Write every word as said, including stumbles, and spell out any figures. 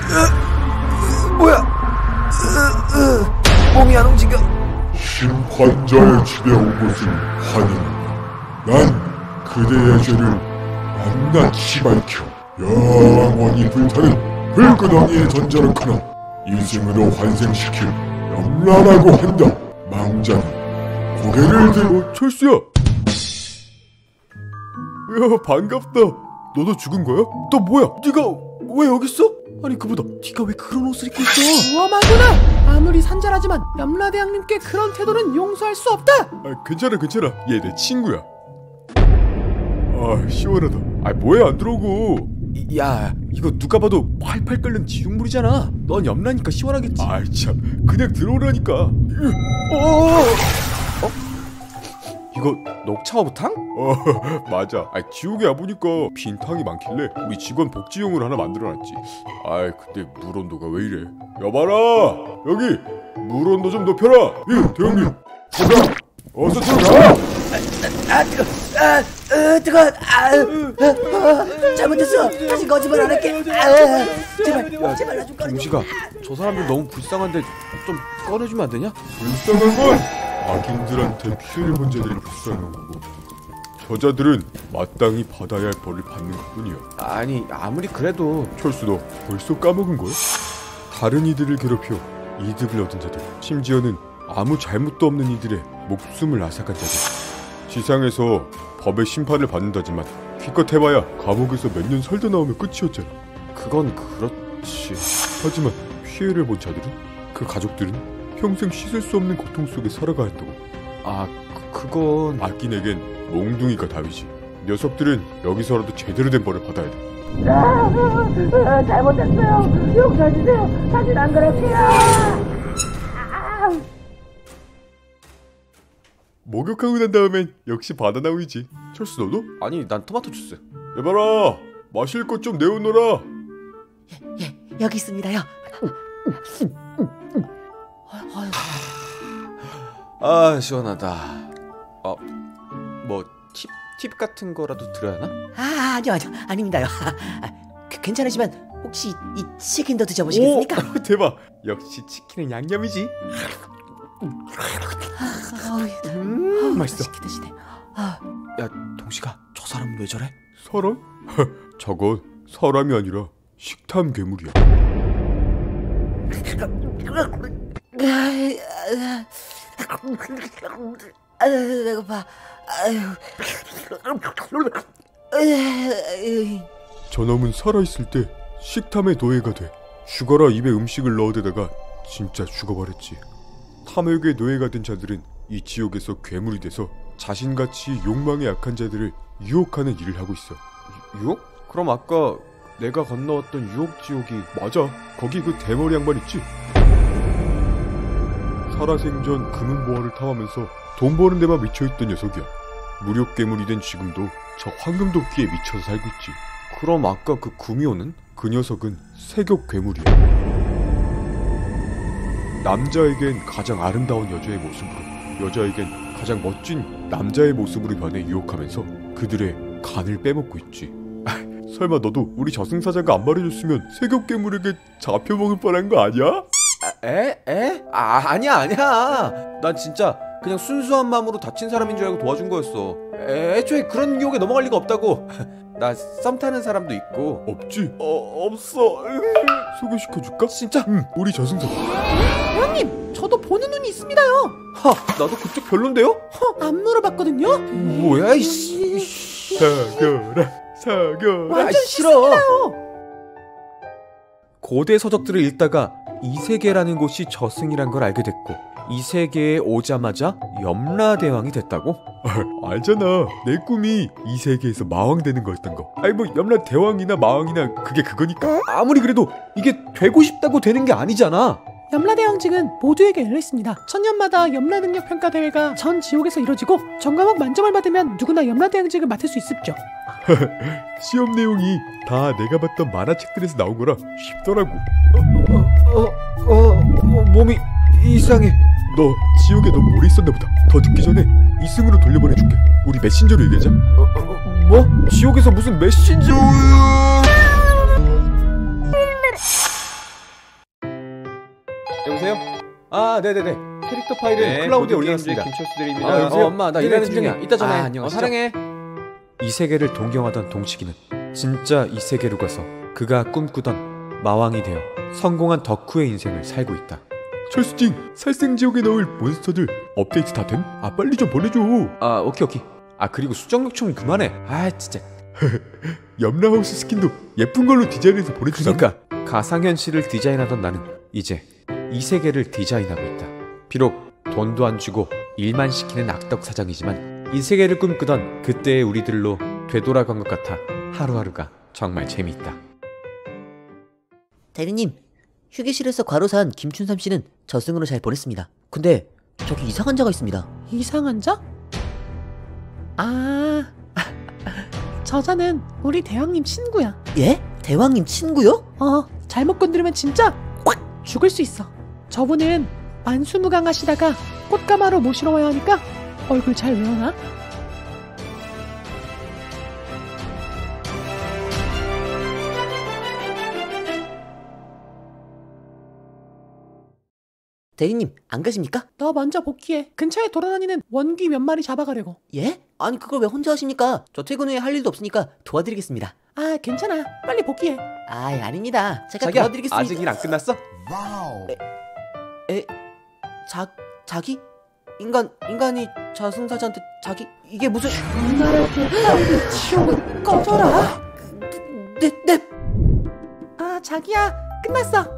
뭐야? 몸이 안 움직여. 심판자의 집에 온 것을 환영한다. 난 그대의 죄를 낱낱이 밝혀 영원히 불타는 불구덩이에 던져놓거나 이승으로 환생시킬 염라라고 한다. 망자는 고개를 들고. 어, 철수야. 야, 반갑다. 너도 죽은 거야? 너 뭐야? 네가 왜 여기 있어? 아니 그보다 네가 왜 그런 옷을 입고 있어? 우엄하구나. 아무리 산자라지만 염라대왕님께 그런 태도는 용서할 수 없다. 아, 괜찮아 괜찮아. 얘 내 친구야. 아, 시원하다. 아, 뭐야 안 들어오고. 이, 야, 이거 누가 봐도 팔팔 끓는 지육물이잖아. 넌 염라니까 시원하겠지. 아이 참, 그냥 들어오라니까. 어, 어? 이거 녹차어부탕? 어, 맞아. 아, 지옥에 와보니까 빈 탕이 많길래 우리 직원 복지용으로 하나 만들어놨지. 아이, 근데 물 온도가 왜 이래? 여봐라, 여기 물 온도 좀 높여라. 이 대형님, 들어가. 어서 들어가. 아, 뜨거, 아, 으, 뜨거, 아, 아, 잘못했어. 다시 거짓말 안 할게. 아, 제발, 야, 제발 나 좀 꺼내. 동식아, 저 사람들 너무 불쌍한데 좀 꺼내주면 안 되냐? 불쌍한 건 악인들한테 피해를 본 자들이 불쌍한 거고, 저자들은 마땅히 받아야 할 벌을 받는 것뿐이야. 아니 아무리 그래도. 철수, 너 벌써 까먹은 거야? 다른 이들을 괴롭혀 이득을 얻은 자들, 심지어는 아무 잘못도 없는 이들의 목숨을 앗아간 자들, 지상에서 법의 심판을 받는다지만 기껏 해봐야 감옥에서 몇 년 살다 나오면 끝이었잖아. 그건 그렇지. 하지만 피해를 본 자들은, 그 가족들은 평생 씻을 수 없는 고통 속에 살아가야 한다고. 아, 그, 그건 악인에겐 몽둥이가 답이지. 녀석들은 여기서라도 제대로 된 벌을 받아야 돼. 아, 아, 잘못했어요. 용서해주세요. 다시는 안 그럴게요. 아. 목욕하고 난 다음엔 역시 바나나우유지. 철수 너도? 아니 난 토마토 주스. 여봐라, 마실 것 좀 내어놓으라. 예, 예, 여기 있습니다요. 아, 시원하다. 어, 뭐 팁, 팁 같은 거라도 드려야 하나? 아, 아니요, 아니요, 아닙니다요. 아, 괜찮으시면 혹시 이 치킨도 드셔보시겠습니까? 오, 대박. 역시 치킨은 양념이지. 음, 맛있어. 맛있게 드시네. 아. 야, 동식아, 저 사람은 왜 저래? 사람? 저건 사람이 아니라 식탐 괴물이야. 아유, 배고파. 아유. 저놈은 살아있을 때 식탐의 노예가 돼. 죽어라 입에 음식을 넣어대다가 진짜 죽어버렸지. 탐욕의 노예가 된 자들은 이 지옥에서 괴물이 돼서 자신같이 욕망에 약한 자들을 유혹하는 일을 하고 있어. 유혹? 그럼 아까 내가 건너왔던 유혹지옥이 맞아. 거기 그 대머리 양반 있지? 살아생전 금은보화를 탐하면서 돈 버는 데만 미쳐있던 녀석이야. 무력 괴물이 된 지금도 저 황금도끼에 미쳐서 살고 있지. 그럼 아까 그 구미호는? 그 녀석은 세격 괴물이야. 남자에겐 가장 아름다운 여자의 모습으로, 여자에겐 가장 멋진 남자의 모습으로 변해 유혹하면서 그들의 간을 빼먹고 있지. 설마 너도 우리 저승사자가 안 말해줬으면 세격 괴물에게 잡혀먹을 뻔한 거 아니야? 아, 에? 에? 아, 아니야 아니야. 난 진짜 그냥 순수한 마음으로 다친 사람인 줄 알고 도와준 거였어. 애, 애초에 그런 유혹에 넘어갈 리가 없다고. 나 썸 타는 사람도 있고. 없지? 어, 없어. 소개시켜줄까? 진짜? 응, 우리 저승사자. 대왕님, 저도 보는 눈이 있습니다요. 하, 나도 그쪽 별론데요? 허, 안 물어봤거든요. 뭐야 이씨. 사겨라 사겨라. 완전 아, 싫어. 싫습니다요. 고대 서적들을 읽다가 이 세계라는 곳이 저승이란 걸 알게 됐고, 이 세계에 오자마자 염라대왕이 됐다고? 알잖아, 내 꿈이 이 세계에서 마왕 되는 거였던 거. 아니 뭐 염라대왕이나 마왕이나 그게 그거니까. 아무리 그래도 이게 되고 싶다고 되는 게 아니잖아. 염라대왕직은 모두에게 열려있습니다. 천년마다 염라능력 평가 대회가 전 지옥에서 이뤄지고 전과목 만점을 받으면 누구나 염라대왕직을 맡을 수 있습죠. 시험 내용이 다 내가 봤던 만화책들에서 나온 거라 쉽더라고. 어, 어, 어, 어, 몸이 이상해. 너 지옥에 너무 오래 있었나 보다. 더 듣기 전에 이승으로 돌려보내줄게. 우리 메신저로 얘기하자. 어, 어, 뭐? 지옥에서 무슨 메신저? 아, 네네네. 캐릭터 파일을 네, 클라우드에 모든 올려놨습니다. 게임즈의 김철수드립니다. 아, 여보세요? 어, 엄마 나 네네, 일하는 팀장님. 중이야. 이따 전화해. 아, 안녕, 어, 진짜. 사랑해. 이 세계를 동경하던 동치기는 진짜 이 세계로 가서 그가 꿈꾸던 마왕이 되어 성공한 덕후의 인생을 살고 있다. 철수찡, 살생지옥에 넣을 몬스터들 업데이트 다 됨? 아, 빨리 좀 보내줘. 아, 오케이 오케이. 아, 그리고 수정 요청 그만해. 아, 진짜. 염라하우스 스킨도 예쁜 걸로 디자인해서 보내주자. 그러니까 가상현실을 디자인하던 나는 이제 이 세계를 디자인하고 있다. 비록 돈도 안 주고 일만 시키는 악덕 사장이지만 이 세계를 꿈꾸던 그때의 우리들로 되돌아간 것 같아 하루하루가 정말 재미있다. 대리님, 휴게실에서 과로사한 김춘삼 씨는 저승으로 잘 보냈습니다. 근데 저기 이상한 자가 있습니다. 이상한 자? 아, 저자는 우리 대왕님 친구야. 예? 대왕님 친구요? 어, 잘못 건드리면 진짜 꽉 죽을 수 있어. 저분은 만수무강하시다가 꽃가마로 모시러 와야 하니까 얼굴 잘 외워놔. 대리님, 안 가십니까? 너 먼저 복귀해. 근처에 돌아다니는 원귀 몇 마리 잡아가려고. 예? 아니 그걸 왜 혼자 하십니까? 저 퇴근 후에 할 일도 없으니까 도와드리겠습니다. 아, 괜찮아. 빨리 복귀해. 아, 아닙니다. 제가 자기야, 도와드리겠습니다. 아직 일 안 끝났어? 에? 자, 자기? 인간, 인간이 저승사자한테 자기? 이게 무슨... 나를 치우고 꺼져라. 네, 네! 아, 자기야. 끝났어.